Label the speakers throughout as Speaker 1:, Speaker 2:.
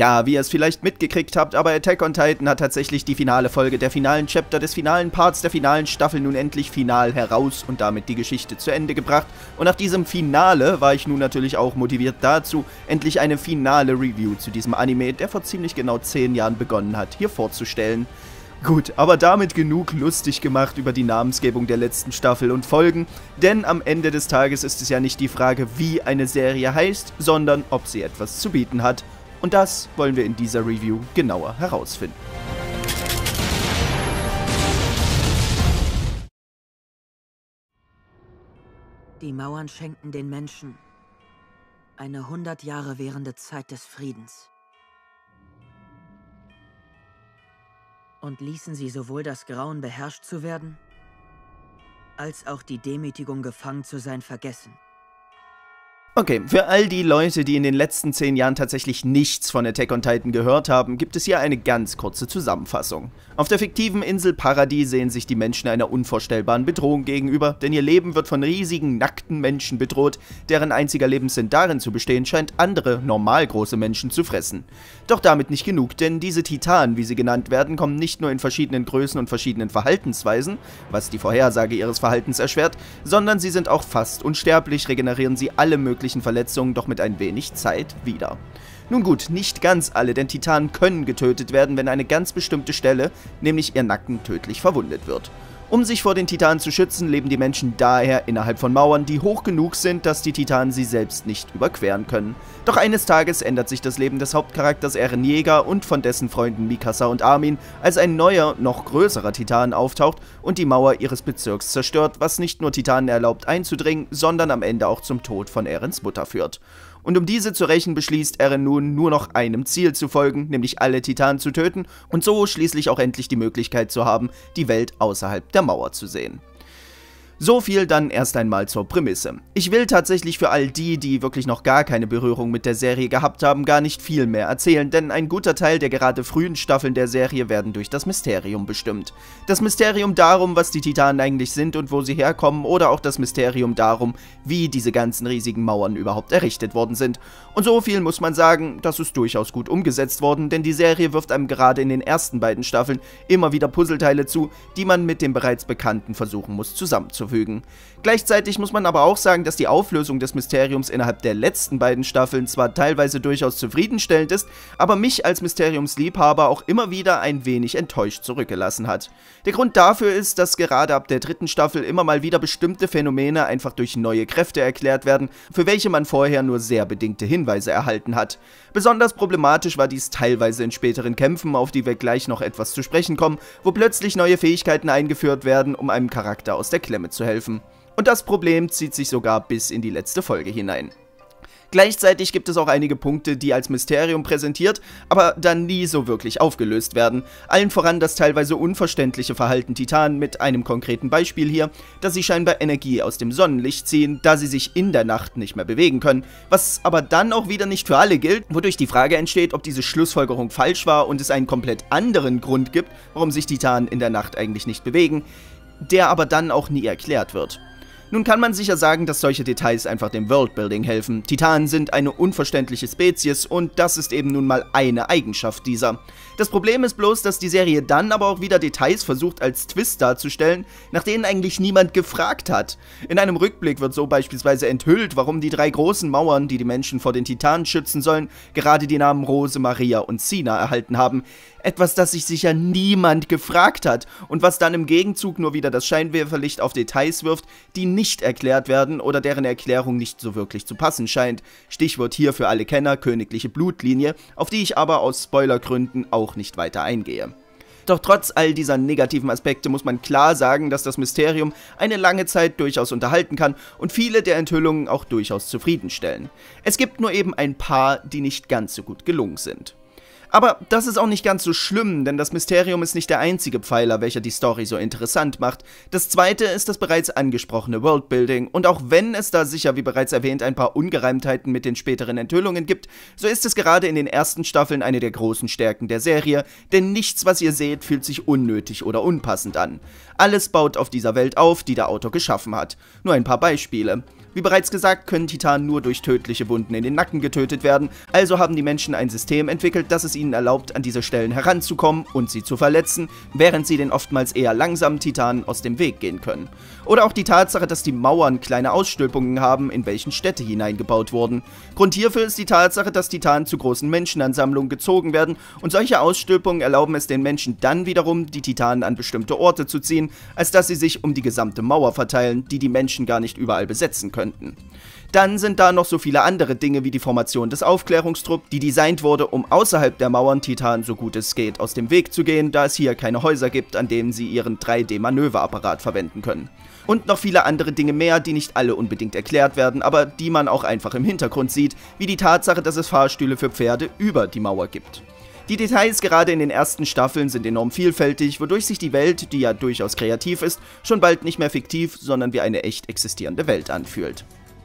Speaker 1: Ja, wie ihr es vielleicht mitgekriegt habt, aber Attack on Titan hat tatsächlich die finale Folge der finalen Chapter des finalen Parts der finalen Staffel nun endlich final heraus und damit die Geschichte zu Ende gebracht. Und nach diesem Finale war ich nun natürlich auch motiviert dazu, endlich eine finale Review zu diesem Anime, der vor ziemlich genau 10 Jahren begonnen hat, hier vorzustellen. Gut, aber damit genug lustig gemacht über die Namensgebung der letzten Staffel und Folgen, denn am Ende des Tages ist es ja nicht die Frage, wie eine Serie heißt, sondern ob sie etwas zu bieten hat. Und das wollen wir in dieser Review genauer herausfinden.
Speaker 2: Die Mauern schenkten den Menschen eine 100 Jahre währende Zeit des Friedens. Und ließen sie sowohl das Grauen beherrscht zu werden, als auch die Demütigung gefangen zu sein vergessen.
Speaker 1: Okay, für all die Leute, die in den letzten 10 Jahren tatsächlich nichts von Attack on Titan gehört haben, gibt es hier eine ganz kurze Zusammenfassung. Auf der fiktiven Insel Paradis sehen sich die Menschen einer unvorstellbaren Bedrohung gegenüber, denn ihr Leben wird von riesigen, nackten Menschen bedroht, deren einziger Lebenssinn darin zu bestehen scheint, andere, normal große Menschen zu fressen. Doch damit nicht genug, denn diese Titanen, wie sie genannt werden, kommen nicht nur in verschiedenen Größen und verschiedenen Verhaltensweisen, was die Vorhersage ihres Verhaltens erschwert, sondern sie sind auch fast unsterblich, regenerieren sie alle möglichen Verletzungen doch mit ein wenig Zeit wieder. Nun gut, nicht ganz alle, denn Titanen können getötet werden, wenn eine ganz bestimmte Stelle, nämlich ihr Nacken, tödlich verwundet wird. Um sich vor den Titanen zu schützen, leben die Menschen daher innerhalb von Mauern, die hoch genug sind, dass die Titanen sie selbst nicht überqueren können. Doch eines Tages ändert sich das Leben des Hauptcharakters Eren Yeager und von dessen Freunden Mikasa und Armin, als ein neuer, noch größerer Titan auftaucht und die Mauer ihres Bezirks zerstört, was nicht nur Titanen erlaubt einzudringen, sondern am Ende auch zum Tod von Erens Mutter führt. Und um diese zu rächen, beschließt Eren nun nur noch einem Ziel zu folgen, nämlich alle Titanen zu töten und so schließlich auch endlich die Möglichkeit zu haben, die Welt außerhalb der Mauer zu sehen. So viel dann erst einmal zur Prämisse. Ich will tatsächlich für all die, die wirklich noch gar keine Berührung mit der Serie gehabt haben, gar nicht viel mehr erzählen, denn ein guter Teil der gerade frühen Staffeln der Serie werden durch das Mysterium bestimmt. Das Mysterium darum, was die Titanen eigentlich sind und wo sie herkommen, oder auch das Mysterium darum, wie diese ganzen riesigen Mauern überhaupt errichtet worden sind. Und so viel muss man sagen, das ist durchaus gut umgesetzt worden, denn die Serie wirft einem gerade in den ersten beiden Staffeln immer wieder Puzzleteile zu, die man mit dem bereits Bekannten versuchen muss zusammenzufügen. Gleichzeitig muss man aber auch sagen, dass die Auflösung des Mysteriums innerhalb der letzten beiden Staffeln zwar teilweise durchaus zufriedenstellend ist, aber mich als Mysteriumsliebhaber auch immer wieder ein wenig enttäuscht zurückgelassen hat. Der Grund dafür ist, dass gerade ab der dritten Staffel immer mal wieder bestimmte Phänomene einfach durch neue Kräfte erklärt werden, für welche man vorher nur sehr bedingte Hinweise erhalten hat. Besonders problematisch war dies teilweise in späteren Kämpfen, auf die wir gleich noch etwas zu sprechen kommen, wo plötzlich neue Fähigkeiten eingeführt werden, um einem Charakter aus der Klemme zu helfen. Und das Problem zieht sich sogar bis in die letzte Folge hinein. Gleichzeitig gibt es auch einige Punkte, die als Mysterium präsentiert, aber dann nie so wirklich aufgelöst werden. Allen voran das teilweise unverständliche Verhalten Titanen mit einem konkreten Beispiel hier, dass sie scheinbar Energie aus dem Sonnenlicht ziehen, da sie sich in der Nacht nicht mehr bewegen können, was aber dann auch wieder nicht für alle gilt, wodurch die Frage entsteht, ob diese Schlussfolgerung falsch war und es einen komplett anderen Grund gibt, warum sich Titanen in der Nacht eigentlich nicht bewegen, der aber dann auch nie erklärt wird. Nun kann man sicher sagen, dass solche Details einfach dem Worldbuilding helfen. Titanen sind eine unverständliche Spezies und das ist eben nun mal eine Eigenschaft dieser. Das Problem ist bloß, dass die Serie dann aber auch wieder Details versucht als Twist darzustellen, nach denen eigentlich niemand gefragt hat. In einem Rückblick wird so beispielsweise enthüllt, warum die 3 großen Mauern, die die Menschen vor den Titanen schützen sollen, gerade die Namen Rose, Maria und Sina erhalten haben. Etwas, das sich sicher niemand gefragt hat und was dann im Gegenzug nur wieder das Scheinwerferlicht auf Details wirft, die nicht erklärt werden oder deren Erklärung nicht so wirklich zu passen scheint. Stichwort hier für alle Kenner königliche Blutlinie, auf die ich aber aus Spoilergründen auch nicht weiter eingehe. Doch trotz all dieser negativen Aspekte muss man klar sagen, dass das Mysterium eine lange Zeit durchaus unterhalten kann und viele der Enthüllungen auch durchaus zufriedenstellen. Es gibt nur eben ein paar, die nicht ganz so gut gelungen sind. Aber das ist auch nicht ganz so schlimm, denn das Mysterium ist nicht der einzige Pfeiler, welcher die Story so interessant macht. Das zweite ist das bereits angesprochene Worldbuilding und auch wenn es da sicher, wie bereits erwähnt, ein paar Ungereimtheiten mit den späteren Enthüllungen gibt, so ist es gerade in den ersten Staffeln eine der großen Stärken der Serie, denn nichts, was ihr seht, fühlt sich unnötig oder unpassend an. Alles baut auf dieser Welt auf, die der Autor geschaffen hat. Nur ein paar Beispiele. Wie bereits gesagt, können Titanen nur durch tödliche Wunden in den Nacken getötet werden, also haben die Menschen ein System entwickelt, das es ihnen erlaubt, an diese Stellen heranzukommen und sie zu verletzen, während sie den oftmals eher langsamen Titanen aus dem Weg gehen können. Oder auch die Tatsache, dass die Mauern kleine Ausstülpungen haben, in welchen Städte hineingebaut wurden. Grund hierfür ist die Tatsache, dass Titanen zu großen Menschenansammlungen gezogen werden und solche Ausstülpungen erlauben es den Menschen dann wiederum, die Titanen an bestimmte Orte zu ziehen, als dass sie sich um die gesamte Mauer verteilen, die die Menschen gar nicht überall besetzen könnten. Dann sind da noch so viele andere Dinge wie die Formation des Aufklärungstrupps, die designt wurde, um außerhalb der Mauern Titanen so gut es geht aus dem Weg zu gehen, da es hier keine Häuser gibt, an denen sie ihren 3D-Manöverapparat verwenden können. Und noch viele andere Dinge mehr, die nicht alle unbedingt erklärt werden, aber die man auch einfach im Hintergrund sieht, wie die Tatsache, dass es Fahrstühle für Pferde über die Mauer gibt. Die Details gerade in den ersten Staffeln sind enorm vielfältig, wodurch sich die Welt, die ja durchaus kreativ ist, schon bald nicht mehr fiktiv, sondern wie eine echt existierende Welt anfühlt.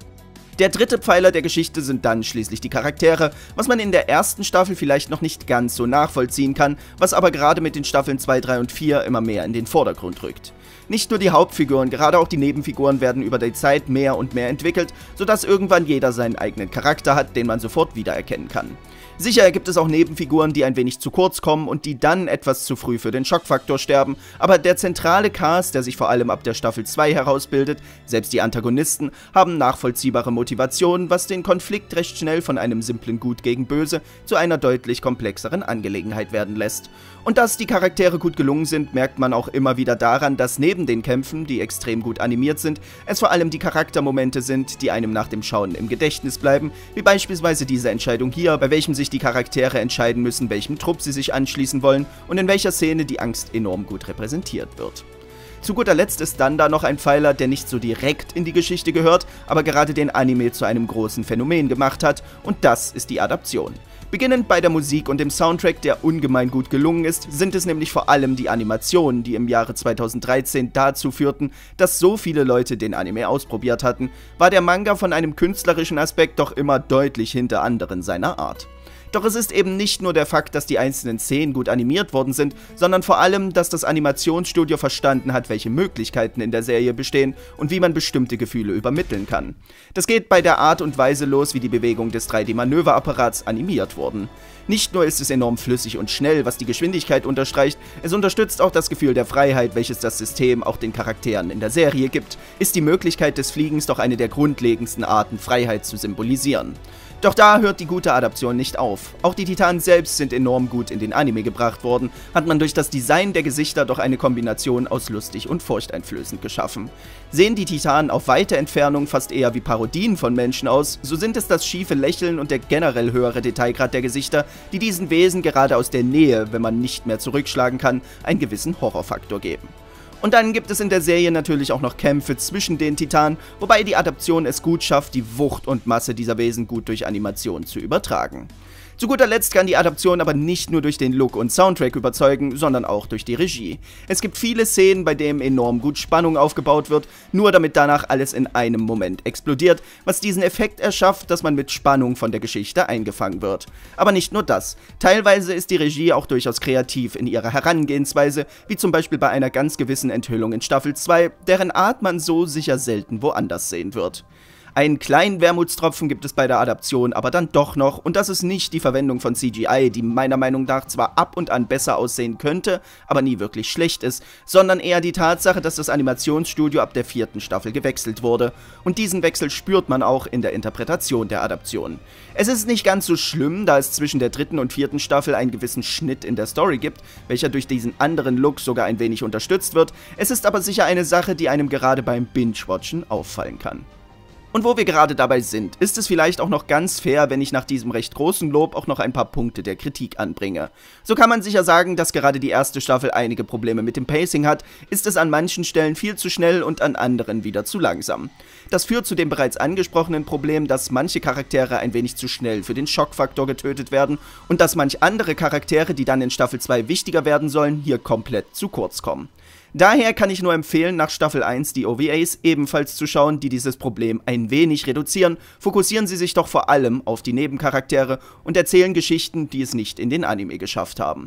Speaker 1: Der dritte Pfeiler der Geschichte sind dann schließlich die Charaktere, was man in der ersten Staffel vielleicht noch nicht ganz so nachvollziehen kann, was aber gerade mit den Staffeln 2, 3 und 4 immer mehr in den Vordergrund rückt. Nicht nur die Hauptfiguren, gerade auch die Nebenfiguren werden über die Zeit mehr und mehr entwickelt, sodass irgendwann jeder seinen eigenen Charakter hat, den man sofort wiedererkennen kann. Sicher gibt es auch Nebenfiguren, die ein wenig zu kurz kommen und die dann etwas zu früh für den Schockfaktor sterben, aber der zentrale Cast, der sich vor allem ab der Staffel 2 herausbildet, selbst die Antagonisten, haben nachvollziehbare Motivationen, was den Konflikt recht schnell von einem simplen Gut gegen Böse zu einer deutlich komplexeren Angelegenheit werden lässt. Und dass die Charaktere gut gelungen sind, merkt man auch immer wieder daran, dass neben den Kämpfen, die extrem gut animiert sind, es vor allem die Charaktermomente sind, die einem nach dem Schauen im Gedächtnis bleiben, wie beispielsweise diese Entscheidung hier, bei welchem sich die Charaktere entscheiden müssen, welchem Trupp sie sich anschließen wollen und in welcher Szene die Angst enorm gut repräsentiert wird. Zu guter Letzt ist dann da noch ein Pfeiler, der nicht so direkt in die Geschichte gehört, aber gerade den Anime zu einem großen Phänomen gemacht hat, und das ist die Adaption. Beginnend bei der Musik und dem Soundtrack, der ungemein gut gelungen ist, sind es nämlich vor allem die Animationen, die im Jahre 2013 dazu führten, dass so viele Leute den Anime ausprobiert hatten, war der Manga von einem künstlerischen Aspekt doch immer deutlich hinter anderen seiner Art. Doch es ist eben nicht nur der Fakt, dass die einzelnen Szenen gut animiert worden sind, sondern vor allem, dass das Animationsstudio verstanden hat, welche Möglichkeiten in der Serie bestehen und wie man bestimmte Gefühle übermitteln kann. Das geht bei der Art und Weise los, wie die Bewegung des 3D-Manöverapparats animiert wurden. Nicht nur ist es enorm flüssig und schnell, was die Geschwindigkeit unterstreicht, es unterstützt auch das Gefühl der Freiheit, welches das System auch den Charakteren in der Serie gibt, ist die Möglichkeit des Fliegens doch eine der grundlegendsten Arten, Freiheit zu symbolisieren. Doch da hört die gute Adaption nicht auf. Auch die Titanen selbst sind enorm gut in den Anime gebracht worden, hat man durch das Design der Gesichter doch eine Kombination aus lustig und furchteinflößend geschaffen. Sehen die Titanen auf weite Entfernung fast eher wie Parodien von Menschen aus, so sind es das schiefe Lächeln und der generell höhere Detailgrad der Gesichter, die diesen Wesen gerade aus der Nähe, wenn man nicht mehr zurückschlagen kann, einen gewissen Horrorfaktor geben. Und dann gibt es in der Serie natürlich auch noch Kämpfe zwischen den Titanen, wobei die Adaption es gut schafft, die Wucht und Masse dieser Wesen gut durch Animation zu übertragen. Zu guter Letzt kann die Adaption aber nicht nur durch den Look und Soundtrack überzeugen, sondern auch durch die Regie. Es gibt viele Szenen, bei denen enorm gut Spannung aufgebaut wird, nur damit danach alles in einem Moment explodiert, was diesen Effekt erschafft, dass man mit Spannung von der Geschichte eingefangen wird. Aber nicht nur das. Teilweise ist die Regie auch durchaus kreativ in ihrer Herangehensweise, wie zum Beispiel bei einer ganz gewissen Enthüllung in Staffel 2, deren Art man so sicher selten woanders sehen wird. Einen kleinen Wermutstropfen gibt es bei der Adaption aber dann doch noch, und das ist nicht die Verwendung von CGI, die meiner Meinung nach zwar ab und an besser aussehen könnte, aber nie wirklich schlecht ist, sondern eher die Tatsache, dass das Animationsstudio ab der 4. Staffel gewechselt wurde, und diesen Wechsel spürt man auch in der Interpretation der Adaption. Es ist nicht ganz so schlimm, da es zwischen der 3. und 4. Staffel einen gewissen Schnitt in der Story gibt, welcher durch diesen anderen Look sogar ein wenig unterstützt wird, es ist aber sicher eine Sache, die einem gerade beim Binge-Watchen auffallen kann. Und wo wir gerade dabei sind, ist es vielleicht auch noch ganz fair, wenn ich nach diesem recht großen Lob auch noch ein paar Punkte der Kritik anbringe. So kann man sicher sagen, dass gerade die erste Staffel einige Probleme mit dem Pacing hat, ist es an manchen Stellen viel zu schnell und an anderen wieder zu langsam. Das führt zu dem bereits angesprochenen Problem, dass manche Charaktere ein wenig zu schnell für den Schockfaktor getötet werden und dass manch andere Charaktere, die dann in Staffel 2 wichtiger werden sollen, hier komplett zu kurz kommen. Daher kann ich nur empfehlen, nach Staffel 1 die OVAs ebenfalls zu schauen, die dieses Problem ein wenig reduzieren. Fokussieren Sie sich doch vor allem auf die Nebencharaktere und erzählen Geschichten, die es nicht in den Anime geschafft haben.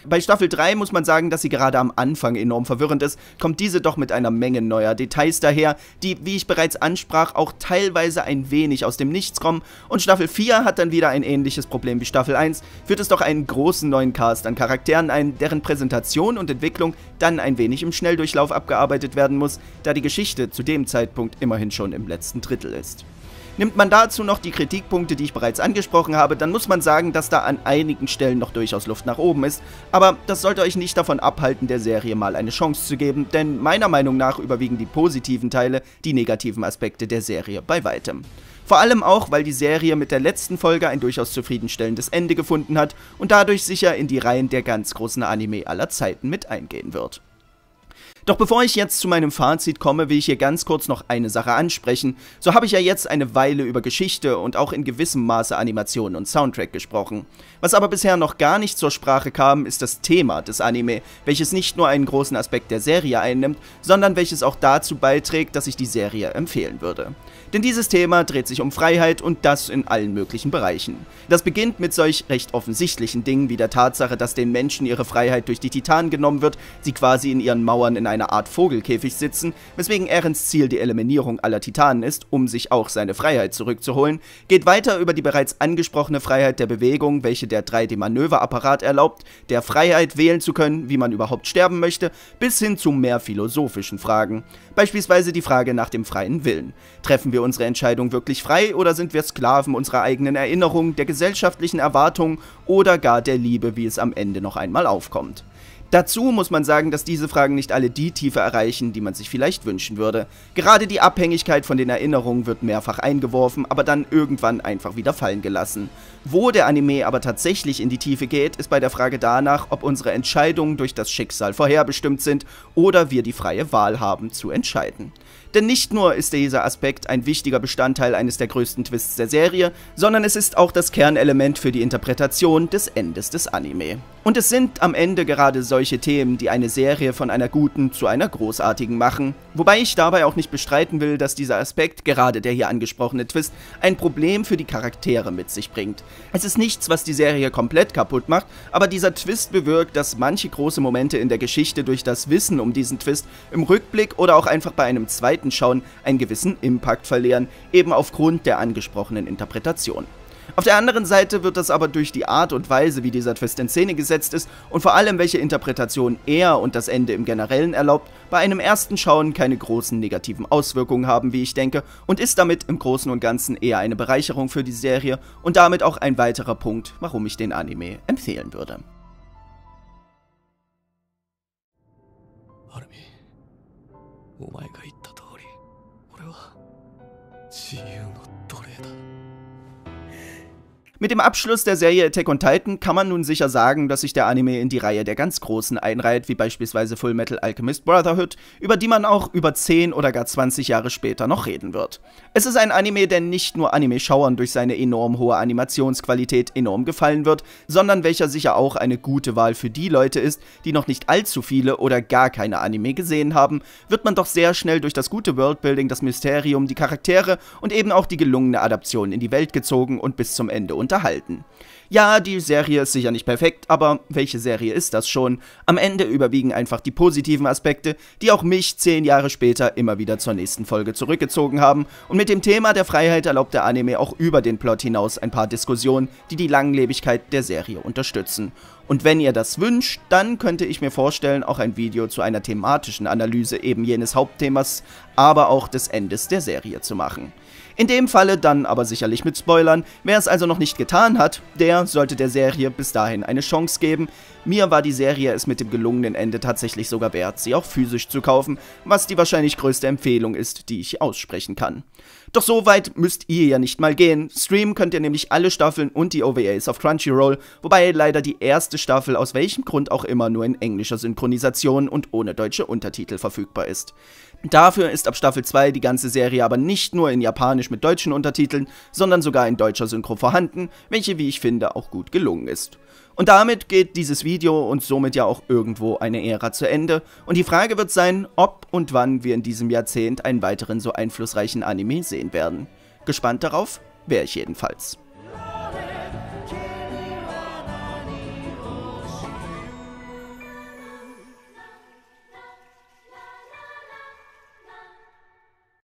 Speaker 1: Bei Staffel 3 muss man sagen, dass sie gerade am Anfang enorm verwirrend ist, kommt diese doch mit einer Menge neuer Details daher, die, wie ich bereits ansprach, auch teilweise ein wenig aus dem Nichts kommen, und Staffel 4 hat dann wieder ein ähnliches Problem wie Staffel 1, führt es doch einen großen neuen Cast an Charakteren ein, deren Präsentation und Entwicklung dann ein wenig im Schnelldurchlauf abgearbeitet werden muss, da die Geschichte zu dem Zeitpunkt immerhin schon im letzten Drittel ist. Nimmt man dazu noch die Kritikpunkte, die ich bereits angesprochen habe, dann muss man sagen, dass da an einigen Stellen noch durchaus Luft nach oben ist, aber das sollte euch nicht davon abhalten, der Serie mal eine Chance zu geben, denn meiner Meinung nach überwiegen die positiven Teile die negativen Aspekte der Serie bei weitem. Vor allem auch, weil die Serie mit der letzten Folge ein durchaus zufriedenstellendes Ende gefunden hat und dadurch sicher in die Reihen der ganz großen Anime aller Zeiten mit eingehen wird. Doch bevor ich jetzt zu meinem Fazit komme, will ich hier ganz kurz noch eine Sache ansprechen. So habe ich ja jetzt eine Weile über Geschichte und auch in gewissem Maße Animation und Soundtrack gesprochen. Was aber bisher noch gar nicht zur Sprache kam, ist das Thema des Anime, welches nicht nur einen großen Aspekt der Serie einnimmt, sondern welches auch dazu beiträgt, dass ich die Serie empfehlen würde. Denn dieses Thema dreht sich um Freiheit und das in allen möglichen Bereichen. Das beginnt mit solch recht offensichtlichen Dingen wie der Tatsache, dass den Menschen ihre Freiheit durch die Titanen genommen wird, sie quasi in ihren Mauern in einer Art Vogelkäfig sitzen, weswegen Erens Ziel die Eliminierung aller Titanen ist, um sich auch seine Freiheit zurückzuholen, geht weiter über die bereits angesprochene Freiheit der Bewegung, welche der 3D-Manöverapparat erlaubt, der Freiheit wählen zu können, wie man überhaupt sterben möchte, bis hin zu mehr philosophischen Fragen. Beispielsweise die Frage nach dem freien Willen. Treffen wir unsere Entscheidung wirklich frei oder sind wir Sklaven unserer eigenen Erinnerungen, der gesellschaftlichen Erwartungen oder gar der Liebe, wie es am Ende noch einmal aufkommt? Dazu muss man sagen, dass diese Fragen nicht alle die Tiefe erreichen, die man sich vielleicht wünschen würde. Gerade die Abhängigkeit von den Erinnerungen wird mehrfach eingeworfen, aber dann irgendwann einfach wieder fallen gelassen. Wo der Anime aber tatsächlich in die Tiefe geht, ist bei der Frage danach, ob unsere Entscheidungen durch das Schicksal vorherbestimmt sind oder wir die freie Wahl haben, zu entscheiden. Denn nicht nur ist dieser Aspekt ein wichtiger Bestandteil eines der größten Twists der Serie, sondern es ist auch das Kernelement für die Interpretation des Endes des Anime. Und es sind am Ende gerade solche Themen, die eine Serie von einer guten zu einer großartigen machen, wobei ich dabei auch nicht bestreiten will, dass dieser Aspekt, gerade der hier angesprochene Twist, ein Problem für die Charaktere mit sich bringt. Es ist nichts, was die Serie komplett kaputt macht, aber dieser Twist bewirkt, dass manche große Momente in der Geschichte durch das Wissen um diesen Twist im Rückblick oder auch einfach bei einem zweiten Schauen einen gewissen Impact verlieren, eben aufgrund der angesprochenen Interpretation. Auf der anderen Seite wird das aber durch die Art und Weise, wie dieser Twist in Szene gesetzt ist und vor allem welche Interpretation er und das Ende im Generellen erlaubt, bei einem ersten Schauen keine großen negativen Auswirkungen haben, wie ich denke, und ist damit im Großen und Ganzen eher eine Bereicherung für die Serie und damit auch ein weiterer Punkt, warum ich den Anime empfehlen würde. Mit dem Abschluss der Serie Attack on Titan kann man nun sicher sagen, dass sich der Anime in die Reihe der ganz Großen einreiht, wie beispielsweise Fullmetal Alchemist Brotherhood, über die man auch über 10 oder gar 20 Jahre später noch reden wird. Es ist ein Anime, der nicht nur Anime-Schauern durch seine enorm hohe Animationsqualität enorm gefallen wird, sondern welcher sicher auch eine gute Wahl für die Leute ist, die noch nicht allzu viele oder gar keine Anime gesehen haben, wird man doch sehr schnell durch das gute Worldbuilding, das Mysterium, die Charaktere und eben auch die gelungene Adaption in die Welt gezogen und bis zum Ende unterhalten. Ja, die Serie ist sicher nicht perfekt, aber welche Serie ist das schon? Am Ende überwiegen einfach die positiven Aspekte, die auch mich 10 Jahre später immer wieder zur nächsten Folge zurückgezogen haben, und mit dem Thema der Freiheit erlaubt der Anime auch über den Plot hinaus ein paar Diskussionen, die die Langlebigkeit der Serie unterstützen. Und wenn ihr das wünscht, dann könnte ich mir vorstellen, auch ein Video zu einer thematischen Analyse eben jenes Hauptthemas, aber auch des Endes der Serie zu machen. In dem Falle dann aber sicherlich mit Spoilern. Wer es also noch nicht getan hat, der sollte der Serie bis dahin eine Chance geben. Mir war die Serie es mit dem gelungenen Ende tatsächlich sogar wert, sie auch physisch zu kaufen, was die wahrscheinlich größte Empfehlung ist, die ich aussprechen kann. Doch so weit müsst ihr ja nicht mal gehen. Streamen könnt ihr nämlich alle Staffeln und die OVAs auf Crunchyroll, wobei leider die erste Staffel aus welchem Grund auch immer nur in englischer Synchronisation und ohne deutsche Untertitel verfügbar ist. Dafür ist ab Staffel 2 die ganze Serie aber nicht nur in Japanisch mit deutschen Untertiteln, sondern sogar in deutscher Synchro vorhanden, welche, wie ich finde, auch gut gelungen ist. Und damit geht dieses Video und somit ja auch irgendwo eine Ära zu Ende. Und die Frage wird sein, ob und wann wir in diesem Jahrzehnt einen weiteren so einflussreichen Anime sehen werden. Gespannt darauf wäre ich jedenfalls.